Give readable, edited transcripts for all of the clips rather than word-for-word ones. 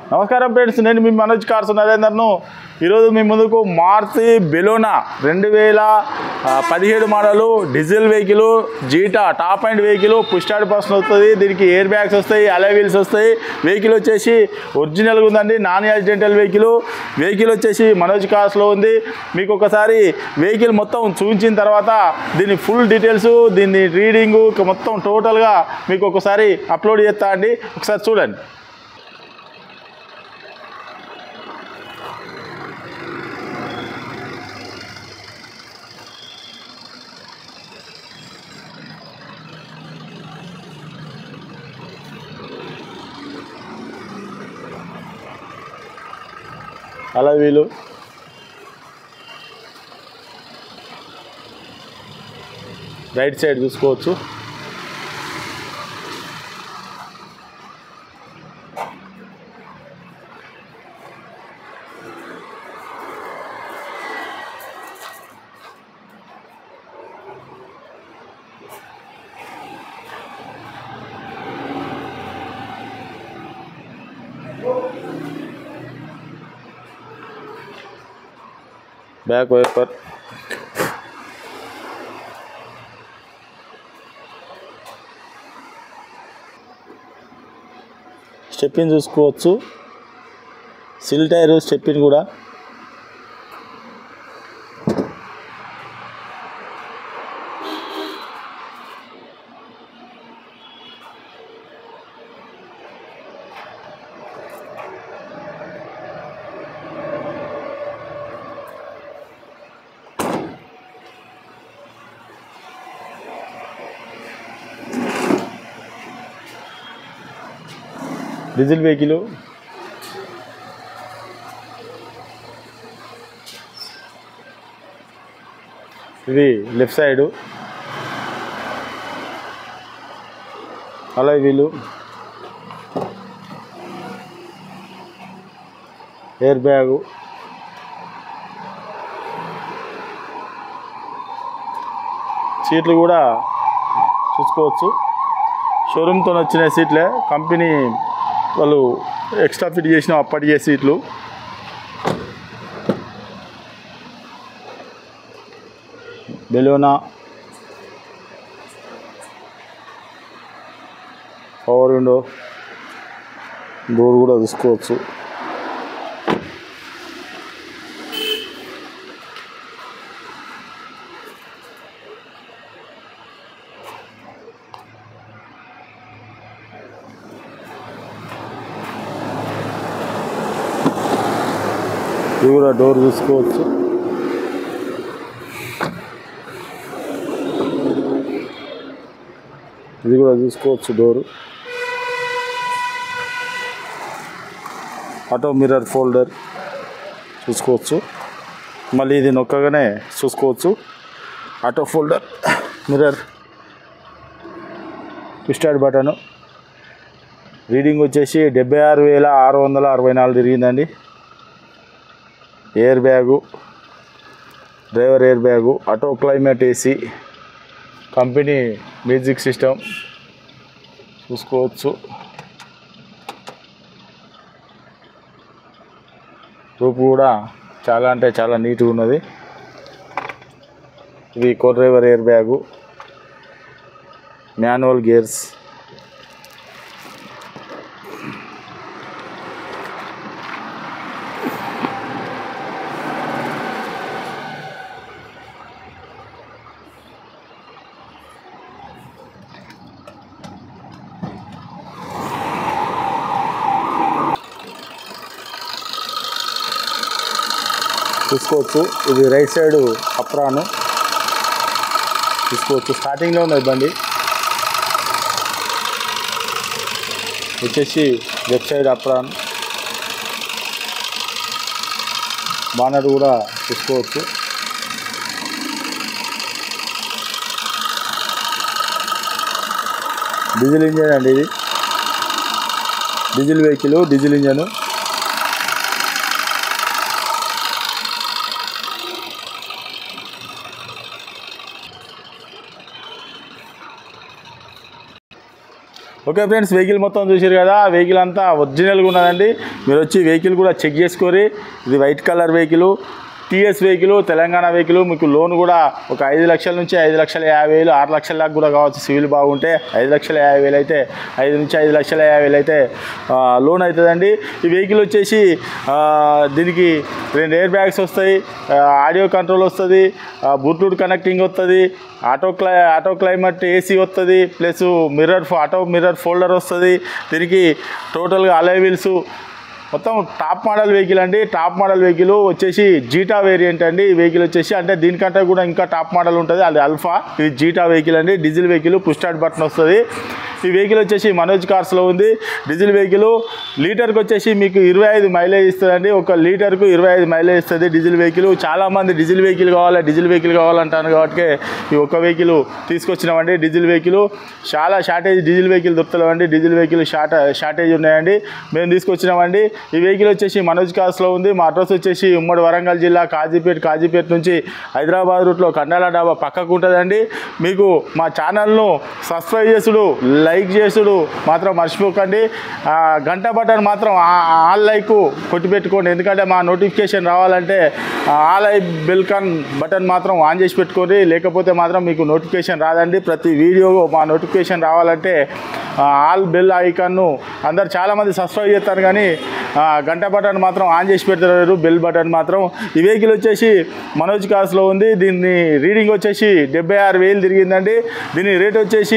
నమస్కారం ఫ్రెండ్స్, నేను మీ మనోజ్ కార్స్ నరేందర్ను. ఈరోజు మీ ముందుకు Maruti Baleno 2017 model diesel vehicle, Zeta top and vehicle, push start button వస్తుంది. దీనికి ఎయిర్ బ్యాగ్స్ వస్తాయి, అలాయ్ వీల్స్ వస్తాయి. వెహికల్ వచ్చేసి ఒరిజినల్గా ఉందండి, నాన్ యాక్సిడెంటల్ వెహికల్ వచ్చేసి మనోజ్ కార్స్లో ఉంది. మీకు ఒకసారి వెహికల్ మొత్తం చూపించిన తర్వాత దీని ఫుల్ డీటెయిల్స్, దీన్ని రీడింగు మొత్తం టోటల్గా మీకు ఒకసారి అప్లోడ్ చేస్తా అండి. ఒకసారి చూడండి. అలా వీలు రైట్ సైడ్ చూసుకోవచ్చు. బ్యాక్ వైపర్, స్టెప్పిన్ చూసుకోవచ్చు. సిల్ టైరు స్టెప్పిన్ కూడా. డీజిల్ వెహికల్, ఇది left side alloy wheel, air bag, సీట్లు కూడా చూసుకోవచ్చు. షోరూమ్తో వచ్చిన సీట్లే, కంపెనీ వాళ్ళు ఎక్స్ట్రా ఫిట్ చేసిన అప్పటికే సీట్లు. బెలోనా పవర్ విండో, డోర్ కూడా చూసుకోవచ్చు. ఇది కూడా డోర్ చూసుకోవచ్చు. ఇది కూడా చూసుకోవచ్చు డోరు. ఆటో మిర్రర్ ఫోల్డర్ చూసుకోవచ్చు. మళ్ళీ ఇది నొక్కగానే చూసుకోవచ్చు. Auto folder, mirror, push start button. Reading వచ్చేసి 76,664 తిరిగిందండి. Air bag, driver air bag, auto climate AC, company music system చూసుకోవచ్చు. రూపు కూడా చాలా అంటే చాలా నీట్గా ఉన్నది. ఇది co driver air bag, manual gears, చూసుకోవచ్చు. ఇది రైట్ సైడ్ అప్రాను చూసుకోవచ్చు. స్టార్టింగ్లో ఉన్నది బండి వచ్చేసి లెఫ్ట్ సైడ్ అప్రాన్. బానర్ కూడా చూసుకోవచ్చు. డీజిల్ ఇంజన్ అండి, ఇది diesel vehicle, diesel engine. Okay friends, vehicle మొత్తం చూసారు కదా. వెహికల్ అంతా ఒరిజినల్గా ఉన్నదండి. మీరు వచ్చి వెహికల్ కూడా చెక్ చేసుకోరి. ఇది white colour vehicle, TS vehicle, Telangana vehicle. మీకు లోన్ కూడా ఒక 5 లక్షల నుంచి 5,50,000, 6 లక్షల దాకా కూడా కావచ్చు. సివిల్ బాగుంటే 5,50,000 అయితే 5 నుంచి 5,50,000 అయితే లోన్ అవుతుందండి. ఈ వెహికల్ వచ్చేసి దీనికి 2 ఎయిర్ బ్యాగ్స్ వస్తాయి, ఆడియో కంట్రోల్ వస్తుంది, బ్లూటూత్ కనెక్టింగ్ వస్తుంది, ఆటో క్లైమేట్ ఏసీ వస్తుంది, ప్లస్ ఆటో మిర్రర్ ఫోల్డర్ వస్తుంది. దీనికి టోటల్గా అలై వీల్స్ మొత్తం టాప్ మోడల్ వెహికల్ అండి. టాప్ మోడల్ వెహికల్ వచ్చేసి జీటా వేరియంట్ అండి. ఈ వెహికల్ వచ్చేసి అంటే దీనికంటే కూడా ఇంకా టాప్ మోడల్ ఉంటుంది, అది అల్ఫా. ఇది జీటా వెహికల్ అండి, diesel vehicle, push start button వస్తుంది. ఈ వెహికల్ వచ్చేసి మనోజ్ కార్స్లో ఉంది. డీజిల్ వెహికల్ లీటర్కి వచ్చేసి మీకు 25 మైలేజ్ ఇస్తుందండి. ఒక లీటర్కు 25 మైలేజ్ ఇస్తుంది డీజిల్ వెహికల్. చాలామంది డీజిల్ వెహికల్ కావాలంటాను కాబట్టి ఈ ఒక్క వెహికల్ తీసుకొచ్చినామండి. డీజిల్ వెహికల్ చాలా షార్టేజ్, డీజిల్ వెహికల్ దొరుకుతలేవండి. డీజిల్ వెహికల్ షార్టేజ్ ఉన్నాయండి, మేము తీసుకొచ్చినామండి. ఈ వెహికల్ వచ్చేసి మనోజ్ కార్స్లో ఉంది. మా అడ్రస్ వచ్చేసి ఉమ్మడి వరంగల్ జిల్లా కాజీపేట నుంచి హైదరాబాద్ రూట్లో కండాల డాబా పక్కకు ఉంటుందండి. మీకు మా ఛానల్ను సబ్స్క్రైబ్ చేసుడు, లైక్ చేసుడు మాత్రం మర్చిపోకండి. గంట బటన్ మాత్రం ఆల్ లైక్ కొట్టి పెట్టుకోండి, ఎందుకంటే మా నోటిఫికేషన్ రావాలంటే ఆల్ ఐ బెల్ బటన్ మాత్రం ఆన్ చేసి పెట్టుకోండి, లేకపోతే మాత్రం మీకు నోటిఫికేషన్ రాదండి. ప్రతి వీడియో మా నోటిఫికేషన్ రావాలంటే ఆల్ బెల్ ఐకాన్ను అందరు చాలామంది సబ్స్క్రైబ్ చేస్తారు కానీ గంట బటన్ మాత్రం ఆన్ చేసి పెడతారు, బెల్ బటన్ మాత్రం. ఈ వెహికల్ వచ్చేసి మనోజ్ కార్స్లో ఉంది. దీన్ని రీడింగ్ వచ్చేసి 76,000 తిరిగిందండి. దీని రేట్ వచ్చేసి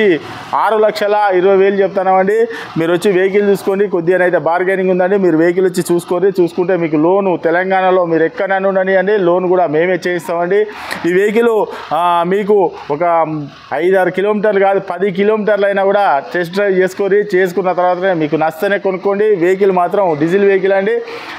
6,20,000 చెప్తున్నామండి. మీరు వచ్చి వెహికల్ చూసుకోండి, కొద్దిగా అయితే బార్గెనింగ్ ఉందండి. మీరు వెహికల్ వచ్చి చూసుకుంటే మీకు లోను తెలంగాణలో మీరు ఎక్కడైనా ఉండని అండి, లోన్ కూడా మేమే చేయిస్తామండి. ఈ వెహికల్ మీకు ఒక 5-6 కిలోమీటర్లు కాదు 10 కిలోమీటర్లు అయినా కూడా టెస్ట్ డ్రైవ్ చేసుకున్న తర్వాతనే మీకు నచ్చితేనే కొనుక్కోండి. వెహికల్ మాత్రం డీజిల్ వెహికల్ అండి.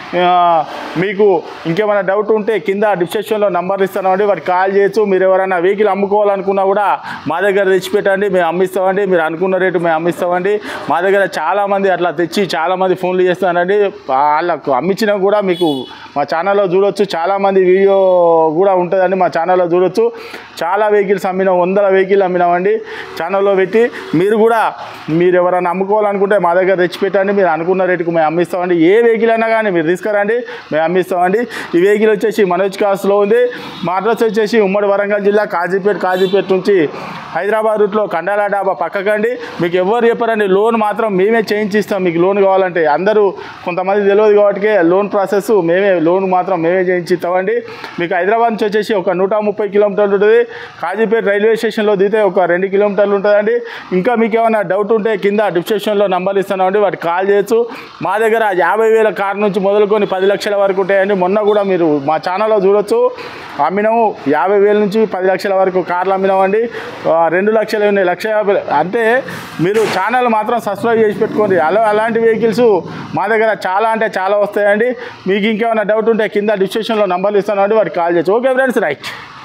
మీకు ఇంకేమైనా డౌట్ ఉంటే కింద డిస్క్రిప్షన్లో నంబర్ ఇస్తామండి, వాటికి కాల్ చేయొచ్చు. మీరు ఎవరైనా వెహికల్ అమ్ముకోవాలనుకున్నా కూడా మా దగ్గర తెచ్చిపెట్టండి, మేము అమ్మిస్తామండి. మీరు అనుకున్న రేటు మేము అమ్మిస్తామండి. మా దగ్గర చాలామంది అట్లా తెచ్చి చాలామంది ఫోన్లు చేస్తానండి. వాళ్ళకు అమ్మించినా కూడా మీకు మా ఛానల్లో చూడొచ్చు. చాలామంది వీడియో కూడా ఉంటుందండి, మా ఛానల్లో చూడొచ్చు. చాలా వెహికల్స్ అమ్మినాం, 100 వెహికల్ అమ్మినామండి ఛానల్లో పెట్టి. మీరు ఎవరైనా అమ్ముకోవాలనుకుంటే మా దగ్గర తెచ్చిపెట్టండి, మీరు అనుకున్న రేటుకు మేము అమ్మిస్తామండి. ఏ వెహికల్ అయినా కానీ మీరు తీసుకురండి, మేము అమ్మిస్తామండి. ఈ వెహికల్ వచ్చేసి మనోజ్ కార్స్లో ఉంది. మా అడ్రస్ వచ్చేసి ఉమ్మడి వరంగల్ జిల్లా కాజీపేట నుంచి హైదరాబాద్ రూట్లో కండాల డాబా పక్కకండి. మీకు ఎవరు చెప్పారండి, లోన్ మాత్రం మేమే చేయించిస్తాం. మీకు లోన్ కావాలంటే అందరూ కొంతమంది తెలియదు కాబట్టి లోన్ ప్రాసెస్ లోన్ మాత్రం మేమే చేయించిస్తామండి. మీకు హైదరాబాద్ నుంచి వచ్చేసి ఒక 130 కిలోమీటర్లు ఉంటుంది. కాజీపేట రైల్వే స్టేషన్లో దిగితే ఒక 2 కిలోమీటర్లు ఉంటుందండి. ఇంకా మీకు ఏమైనా డౌట్ ఉంటే కింద డిస్క్రిప్షన్లో నంబర్ ఇస్తున్నామండి, వాటికి కాల్ చేయొచ్చు. మా దగ్గర 50,000 కార్ నుంచి మొదలుకొని 10 లక్షల వరకు ఉంటాయండి. మొన్న కూడా మీరు మా ఛానల్లో చూడొచ్చు, అమ్మినాము 50,000 నుంచి 10 లక్షల వరకు కార్లు అమ్మినామండి. 2 లక్షలు ఉన్నాయి, 1,50,000. అంటే మీరు ఛానల్ మాత్రం సబ్స్క్రైబ్ చేసి పెట్టుకోండి. అలాంటి వెహికల్స్ మా దగ్గర చాలా వస్తాయండి. మీకు ఇంకేమైనా డౌట్ ఉంటే కింద డిస్క్రిప్షన్లో నంబర్లు ఇస్తానండి, వాటికి కాల్ చేయొచ్చు. Okay friends, right.